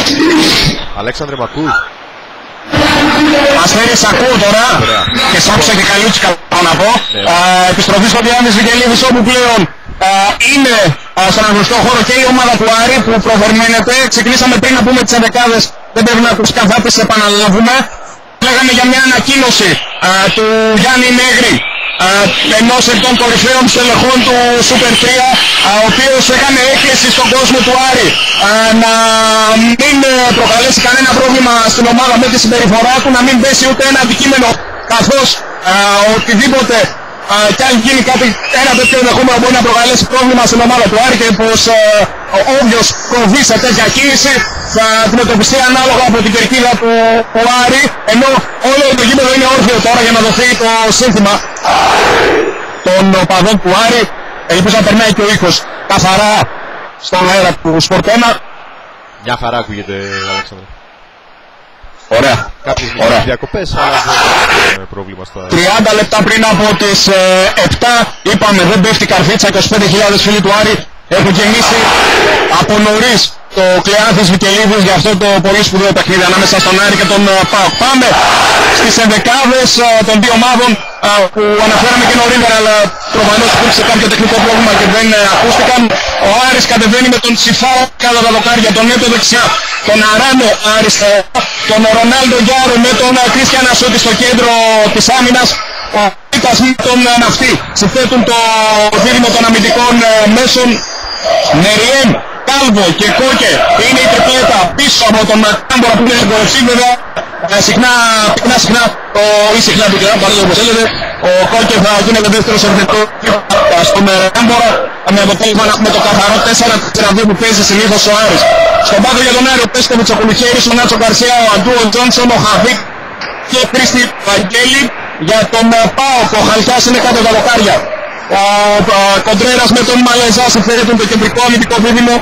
Αλέξανδρε, μ' ακούς? Αστέρι, σ' ακούω τώρα. Και σ' άκουσα και καλούτσι καλό να πω. Επιστροφή στο Διάννης Βικελίδης, όπου πλέον είναι στον αγωνιστικό χώρο και η ομάδα του Άρη που προπερμένεται. Ξεκινήσαμε πριν να πούμε τις ενδεκάδες, δεν πρέπει να τους καθάτες επαναλάβουμε. Λέγαμε για μια ανακοίνωση του Γιάννη Μέγρη, ενός εκ των κορυφαίων στελεχών του Super 3, ο οποίος έκανε έκκληση στον κόσμο του Άρη να μην προκαλέσει κανένα πρόβλημα στην ομάδα με τη συμπεριφορά του, να μην πέσει ούτε ένα αντικείμενο, καθώς οτιδήποτε κι αν γίνει κάτι, ένα τέτοιο ενδεχόμενο μπορεί να προκαλέσει πρόβλημα στην ομάδα του Άρη, και πως όποιος προβεί σε τέτοια κίνηση θα αντιμετωπιστεί ανάλογα από την κερκίδα του Άρη, ενώ όλο το γήπεδο είναι όρθιο τώρα για να δοθεί το σύνθημα των οπαδών του Άρη. Ελπίζω να περνάει και ο ήχος καθαρά στον αέρα του Sport 1. Μια χαρά ακούγεται, Αλέξανδρε. Ωραία. Κάποιες διακοπές, αλλά δεν έχουμε πρόβλημα στα... 30 λεπτά πριν από τις 7 είπαμε δεν πέφτει καρφίτσα, 25.000 φίλοι του Άρη έχουν γεννήσει από νωρίς το Κλεάνθης Βικελίδης για αυτό το πολύ σπουδαίο παιχνίδι ανάμεσα στον Άρη και τον ΠΑΟΚ. Πάμε στις ενδεκάδες των δύο ομάδων που αναφέραμε και νωρίτερα, αλλά προφανώς υπήρξε κάποιο τεχνικό πρόβλημα και δεν ακούστηκαν. Ο Άρης κατεβαίνει με τον Τσιφά κάτω τα δοκάρια, τον Νέτο δεξιά, τον Αράνο αριστερά, τον Ρονάλντο Γιάρο με τον Κρίστιαν Ασότη στο κέντρο της άμυνας. Ο Πίτας με τον Ναυτή συθέτουν το δίδυμο των αμυντικών μέσων. Νεριέμ, Κάλβο και Κόκε είναι η τριπλέτα πίσω από τον Κάμπορα που είναι στην κορυφή, βέβαια συχνά πυκνά, παρόλο όπως έλεγε. Ο Κόκε θα γίνεται δεύτερος επιθετικός στον Κάμπορα, με αποτέλεσμα να έχουμε το καθαρό 4-4-2 που παίζει συνήθως ο Άρης. Στον πάγκο για τον Άρη ο Πέσκοβιτς, ο Κουλουχέρης, ο Νάτσο Γκαρσία, ο Αντού, ο Τζόνσον, ο Χαβίκ και Κρίστη Βαγγέλη. Για τον ΠΑΟΚ ο Χαλκιάς είναι κάτω τα δοκάρια. Ο Κοντρέρας με τον Μαλεζά συμφέρετουν το κεντρικό αμυντικό δίδυμο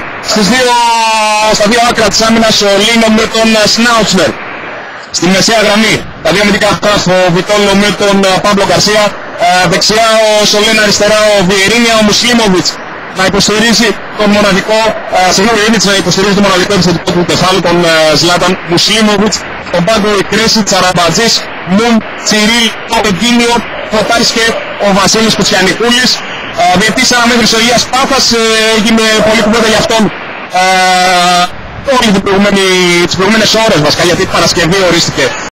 στα δύο άκρα της άμυνας, ο Λίνο με τον Σνάουτσνερ. Στη μεσαία γραμμή τα δύο αμυντικά χαφ, ο Βιτόλο με τον Παύλο Γκαρσία, δεξιά ο Σολέν, αριστερά ο Βιερίνια, ο Μουσλίμοβιτς να υποστηρίζει τον μοναδικό, να υποστηρίζει τον μοναδικό επιθετικό του κεφάλου, τον Ζλάταν Μουσλίμοβιτς. Στον πάγκο η Κρέση, Τσαραμπατζής, Μουν, Τσιρίλ, Κοντίνιο, Φωτάρης και ο Βασίλης Κουτσιανικούλης. Διετής αναμέτρησε ο Ηλίας Πάθας, έγινε πολύ κουβέντα για αυτόν όλη τις προηγούμενες ώρες βασικά, γιατί Παρασκευή ορίστηκε